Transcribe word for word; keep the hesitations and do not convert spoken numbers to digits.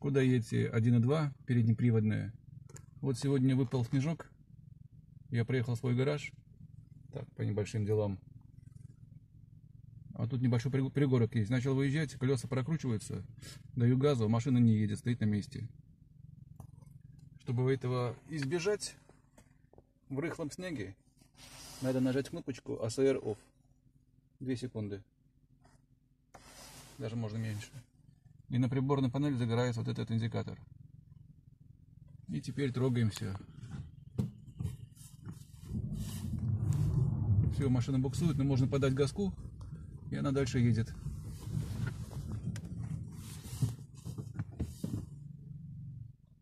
Шкода Yeti один и два, переднеприводная. Вот сегодня выпал снежок. Я приехал в свой гараж. Так, по небольшим делам. А тут небольшой пригорок есть. Начал выезжать, колеса прокручиваются. Даю газу, машина не едет, стоит на месте. Чтобы этого избежать, в рыхлом снеге надо нажать кнопочку эй си ар Off. Две секунды. Даже можно меньше. И на приборной панели загорается вот этот индикатор. И теперь трогаемся. Все, машина буксует, но можно подать газку, и она дальше едет.